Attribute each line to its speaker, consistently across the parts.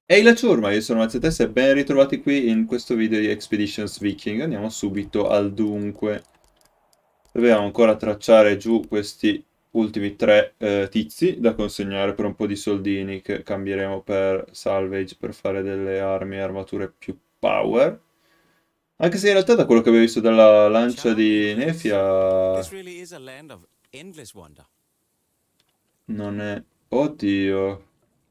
Speaker 1: Ehi la ciurma, io sono Mazzetes e ben ritrovati qui in questo video di Expeditions Viking. Andiamo subito al dunque. Dobbiamo ancora tracciare giù questi ultimi tre tizi da consegnare per un po' di soldini che cambieremo per salvage per fare delle armi e armature più power. Anche se in realtà da quello che avevo visto dalla lancia
Speaker 2: Charming
Speaker 1: di
Speaker 2: place.
Speaker 1: Nefia
Speaker 2: This really is a land of endless wonder.
Speaker 1: non è... Oddio.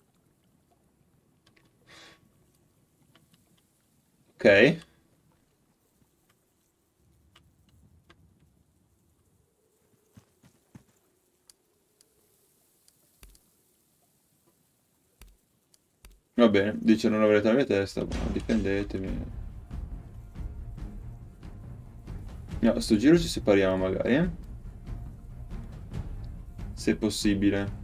Speaker 1: Ok. Va bene, dice non avrete la mia testa, ma difendetemi. No, a sto giro ci separiamo magari, eh? Se possibile.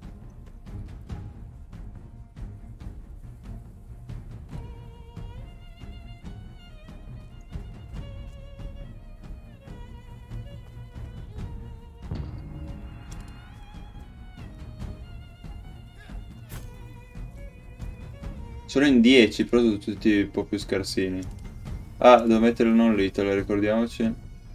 Speaker 1: Sono in 10, però sono tutti un po' più scarsini. Ah, devo mettere il non lethal, ricordiamoci.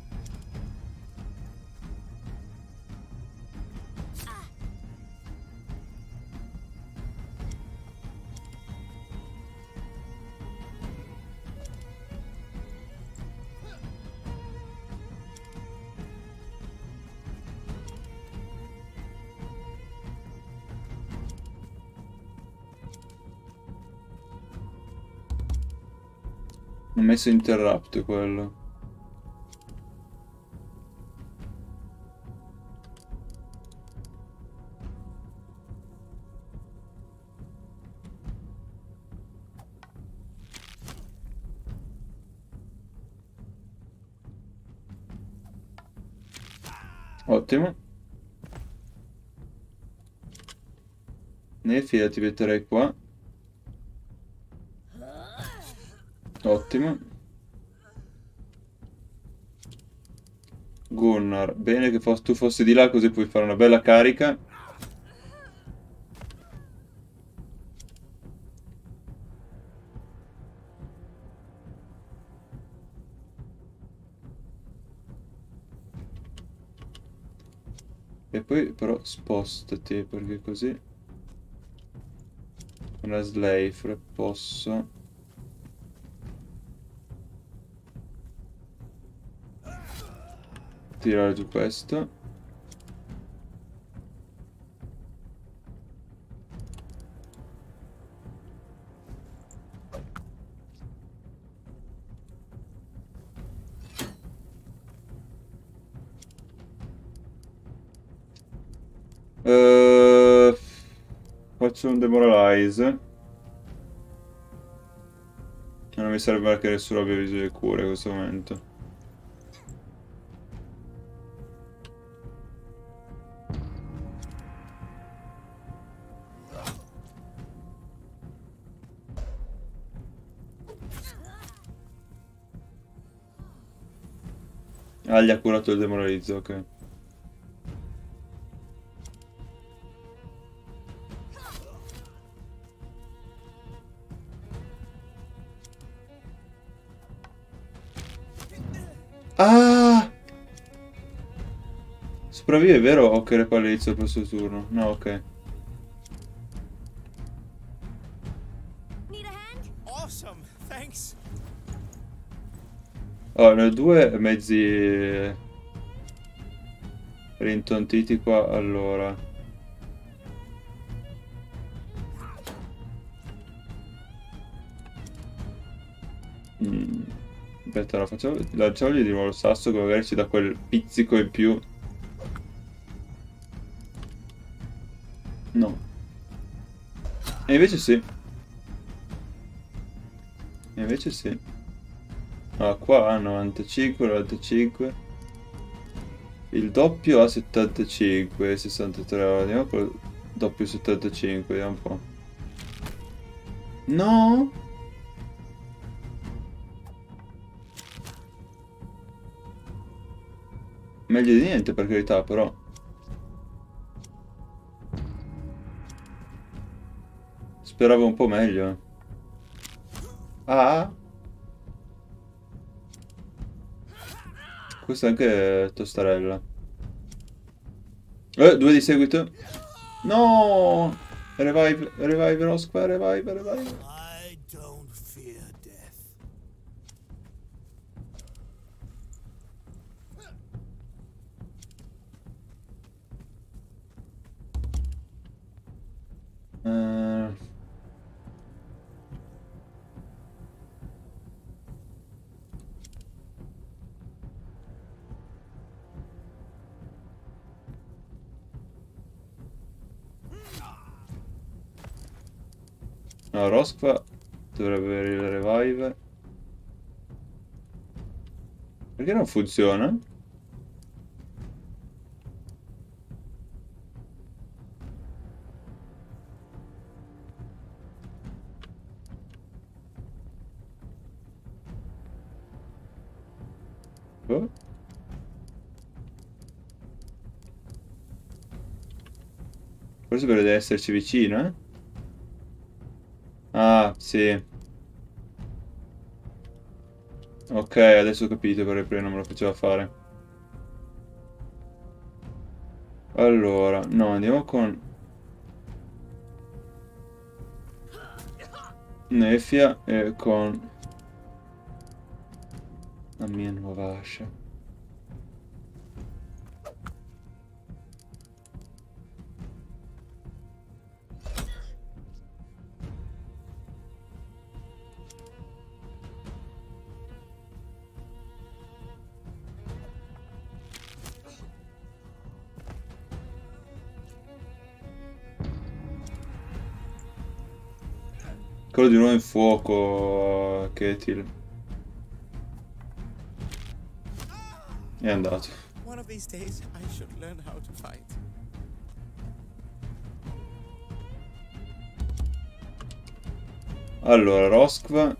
Speaker 1: Ho messo interrupt quello. Ottimo. Nefia ti metterei qua. Ottimo. Gunnar, bene che tu fossi di là così puoi fare una bella carica. E poi però spostati perché così una slave posso tirare giù questo. Faccio un demoralize. Non mi serve che nessuno abbia bisogno di cure in questo momento. Ah, gli ha curato il demoralizzo, ok. Ah! Sopravvive, vero? O che repalla inizio il prossimo turno? No, ok.
Speaker 3: Need a hand?
Speaker 2: Awesome, thanks.
Speaker 1: Oh, ne ho due mezzi rintontiti qua, allora. Aspetta, no, lanciamogli di nuovo il sasso che magari ci dà quel pizzico in più. No. E invece sì. E invece sì. Ah, qua ha 95, 95. Il doppio ha 75 e 63. Allora, andiamo col doppio 75, vediamo un po'. No! Meglio di niente per carità, però. Speravo un po' meglio. Ah, questa è anche tostarella. Due di seguito. No! Revive, revive, Rosqua, revive, revive.
Speaker 2: I don't fear death.
Speaker 1: Eh, no, Rosqua dovrebbe avere il revive. Perché non funziona? Boh. Forse dovrebbe esserci vicino, eh? Ah, sì. Ok, adesso ho capito perché prima non me lo faceva fare. Allora, no, andiamo con Nefia e con la mia nuova ascia. Quello di nuovo in fuoco, Ketil. È andato.
Speaker 2: One of these days, I should learn how to fight.
Speaker 1: Allora, Roskva.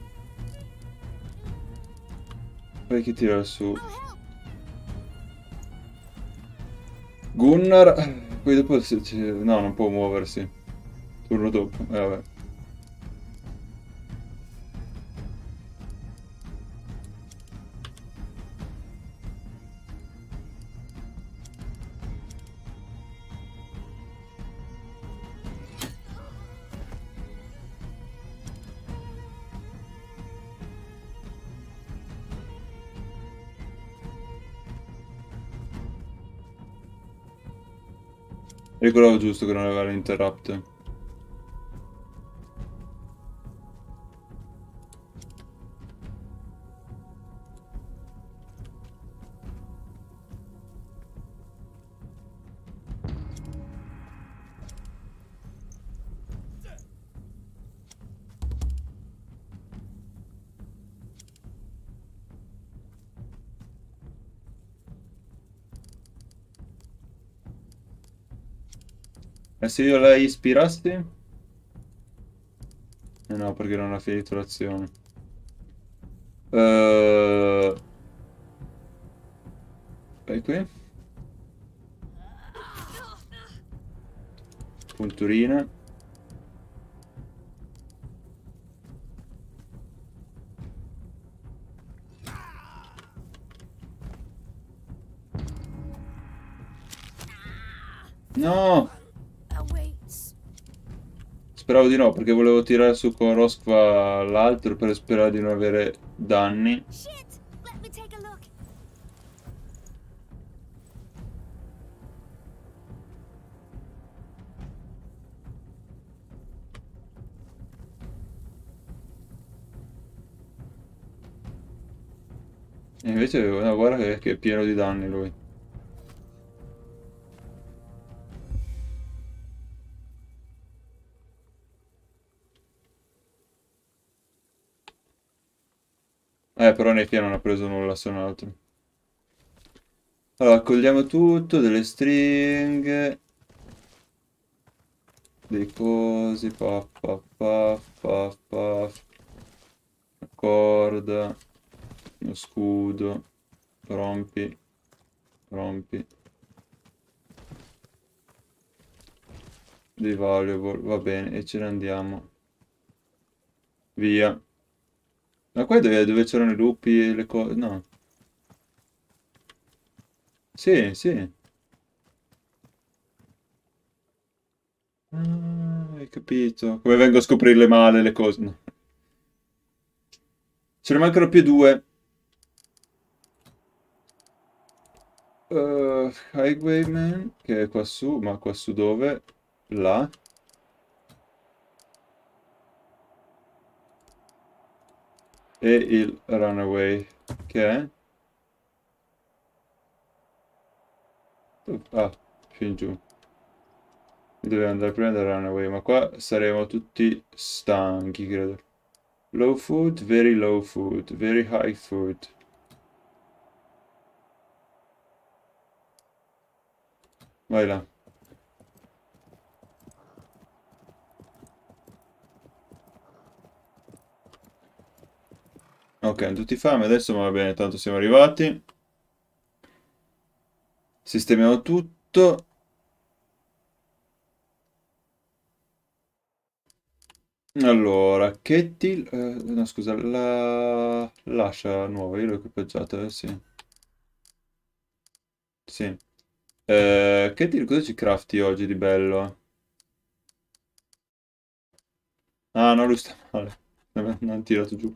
Speaker 1: Poi chi tira su? Gunnar. Poi dopo no, non può muoversi. Turno dopo. Vabbè. Ricordavo giusto che non aveva l'interrupt. E se io la ispirassi? No, perché non ha finito l'azione. Vai qui. Punturina. No! Speravo di no, perché volevo tirare su con Rosqua l'altro per sperare di non avere danni.
Speaker 3: Shit! Let me take a look.
Speaker 1: E invece, no, guarda che è pieno di danni lui. Però Nefia non ha preso nulla se non altro. Allora, accogliamo tutto, delle stringhe, dei cosi, paf, paf, paf, paf, paf, una corda, uno scudo, rompi, rompi, dei valuable, va bene, e ce ne andiamo. Via. Ma qua è dove c'erano i lupi e le cose... No. Sì, sì. Ah, hai capito. Come vengo a scoprirle male le cose? No. Ce ne mancano più due. Highwayman, che è qua su, ma qua su dove? Là. E il Runaway, che è? Ah, più in giù. Deve andare prima del Runaway, ma qua saremo tutti stanchi, credo. Low food, very high food. Vai là. Ok, hanno tutti fame adesso, ma va bene, tanto siamo arrivati. Sistemiamo tutto. Allora, Kettil... no, scusa, l'ascia nuova, io l'ho equipaggiata, sì. Sì. Kettil, cosa ci crafti oggi di bello? Ah, no, lui sta male. Non ha tirato giù.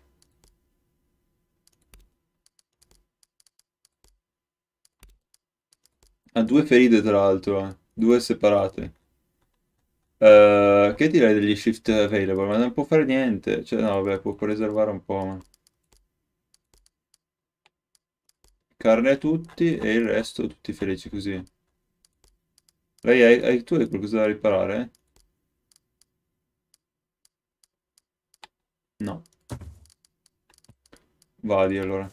Speaker 1: Ha due ferite, tra l'altro, eh. Due separate. Che direi degli shift available? Ma non può fare niente. Cioè, no, vabbè, può preservare un po'. Carne a tutti e il resto tutti felici così. Lei tu hai qualcosa da riparare? No. Vadi allora.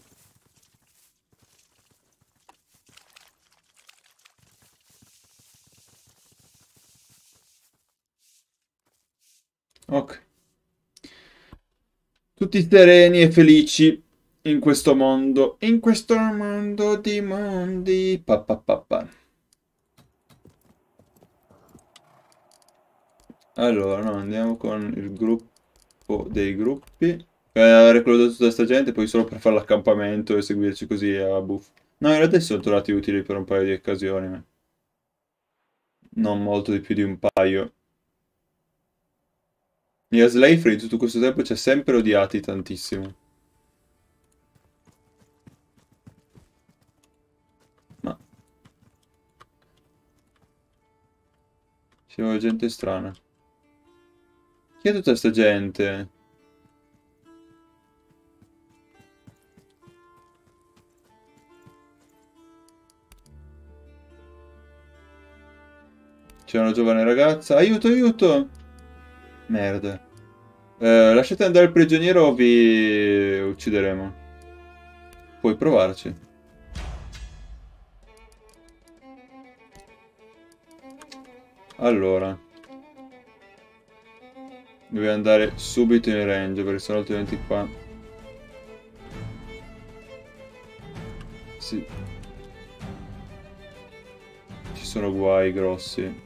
Speaker 1: Ok. Tutti sereni e felici in questo mondo. In questo mondo di mondi. Pa, pa, pa, pa. Allora, no, andiamo con il gruppo dei gruppi. Recluto tutta sta gente, poi solo per fare l'accampamento e seguirci così a buff. No, in realtà si sono tornati utili per un paio di occasioni, ma non molto di più di un paio. Gli Slayfree in tutto questo tempo ci ha sempre odiati tantissimo. Ma ci vuole gente strana. Chi è tutta sta gente? C'è una giovane ragazza. Aiuto, aiuto! Merda. Lasciate andare il prigioniero o vi uccideremo. Puoi provarci. Allora. Devi andare subito in range perché sennò altrimenti qua... Sì. Ci sono guai grossi.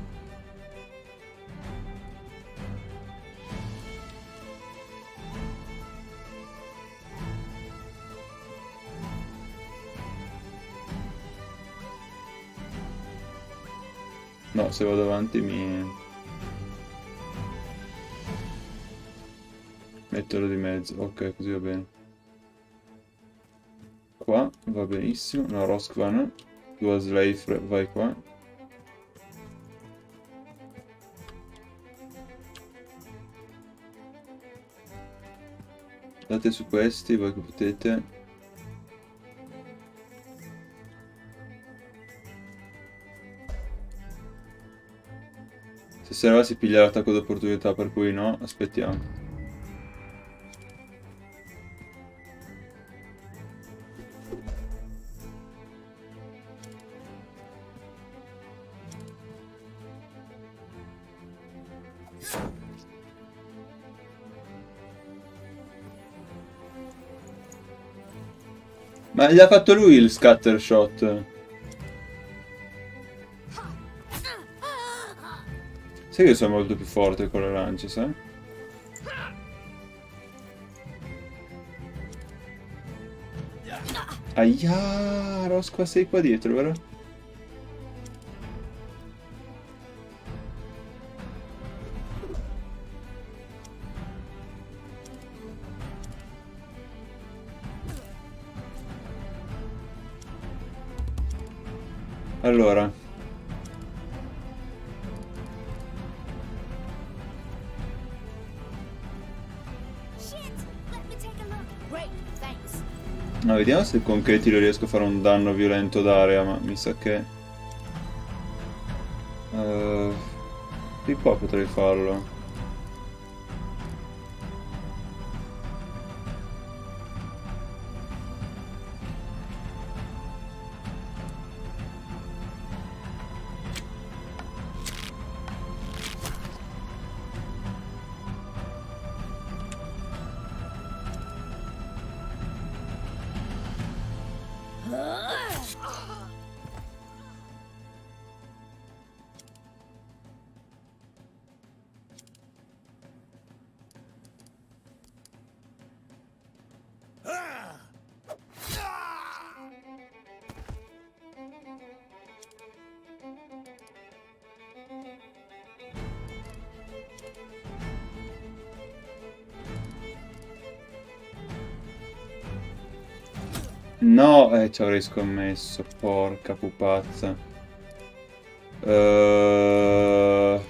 Speaker 1: No, se vado avanti mi... metterlo di mezzo. Ok, così va bene. Qua va benissimo. No, Roskvan. Tu a Slave vai qua. Andate su questi, voi che potete. Se se ne va si piglia l'attacco d'opportunità, per cui no, aspettiamo. Ma gli ha fatto lui il scatter shot. Sai che sono molto più forte con le lance, sai? Aia, Rosqua sei qua dietro, vero? Allora,
Speaker 3: Shit! Let me take a look. Great, thanks.
Speaker 1: no, vediamo se con Katie riesco a fare un danno violento d'area, ma mi sa che... di qua potrei farlo. No, ci avrei scommesso, porca pupazza. Eh,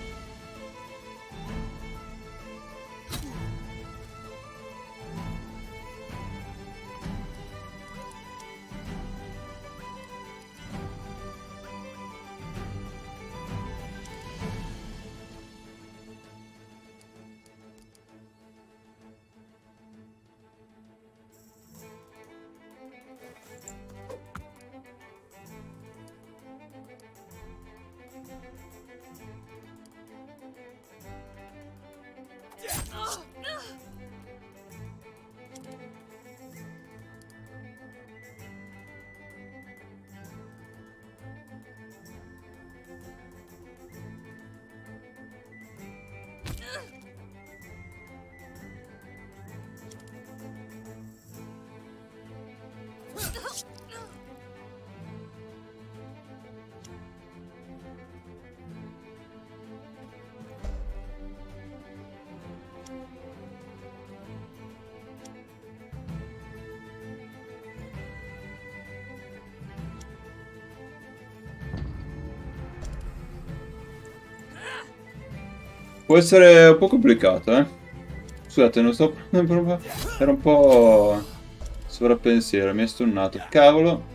Speaker 1: Può essere un po' complicato, eh? Scusate, non sto... Era un po' sovrappensiero, mi è stunnato. Cavolo.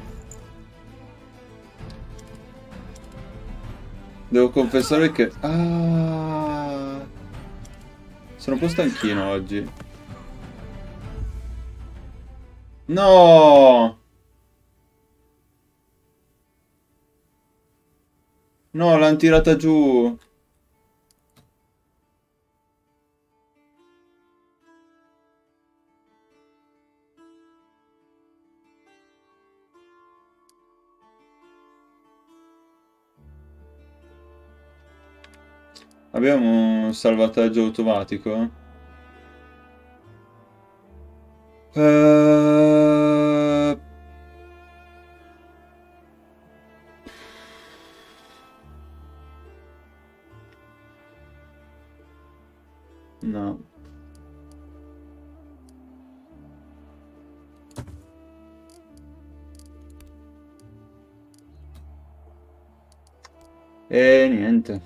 Speaker 1: Devo confessare che... Ah... Sono un po' stanchino oggi. No! No, l'hanno tirata giù. Abbiamo un salvataggio automatico? Eh... No. E niente.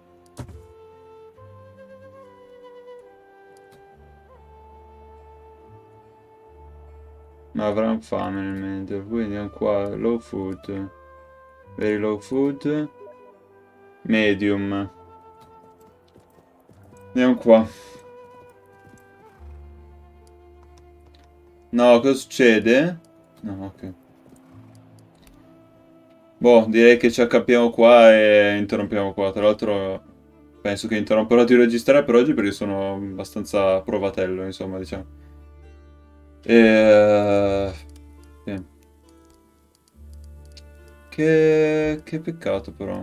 Speaker 1: Ma avrà fame nel mentre. Poi andiamo qua. Low food. Very low food. Medium. Andiamo qua. No, cosa succede? No, ok. Boh, direi che ci accappiamo qua e interrompiamo qua. Tra l'altro penso che interromperò di registrare per oggi perché sono abbastanza provatello, insomma, diciamo. Sì. Che peccato però.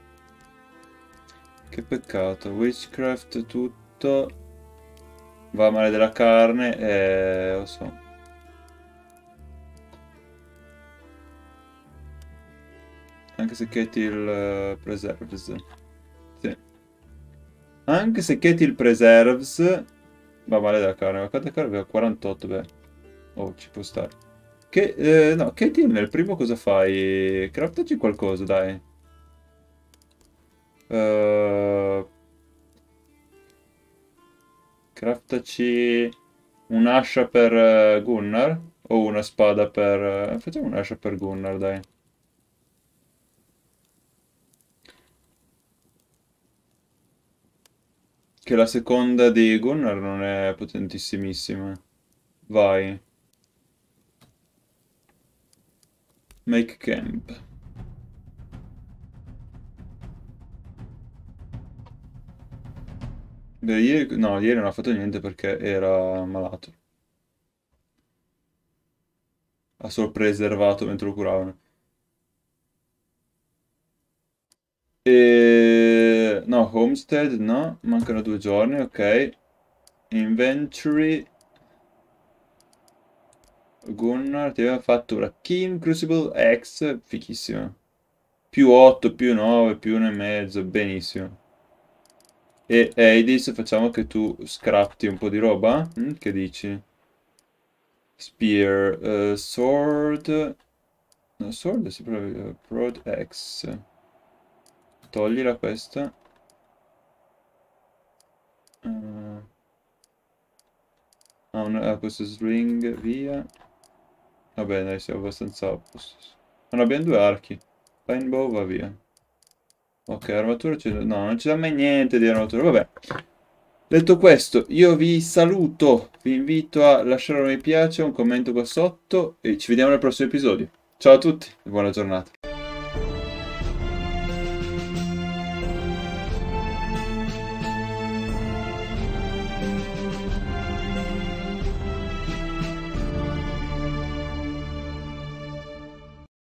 Speaker 1: Che peccato. Witchcraft tutto. Va male della carne, lo so. Anche se Ketil preserves. Sì. Anche se Ketil preserves... Va male della carne, ma quanta carne aveva? 48, beh. Oh, ci può stare. No, Ketil nel primo cosa fai? Craftaci qualcosa, dai. Craftaci un'ascia per Gunnar o una spada per... facciamo un'ascia per Gunnar, dai. Che la seconda di Gunnar non è potentissimissima. Vai. Make camp. Beh, ieri non ha fatto niente perché era malato. Ha solo preservato mentre lo curavano. No, Homestead, no. Mancano 2 giorni, ok. Inventory. Gunnar ti aveva fatto la Keen Crucible X, fichissima. Più 8, più 9, più 1,5, benissimo. E Hades, facciamo che tu scratti un po' di roba? Che dici? Spear, Sword... No, Sword è sempre Prod X. Toglila questa. Questo Sling, via. Vabbè, dai, siamo abbastanza a posto. Non abbiamo 2 archi. Pinebow va via. Ok, armatura no, non ci dà mai niente di armatura. Vabbè. Detto questo, io vi saluto. Vi invito a lasciare un mi piace, un commento qua sotto e ci vediamo nel prossimo episodio. Ciao a tutti e buona giornata.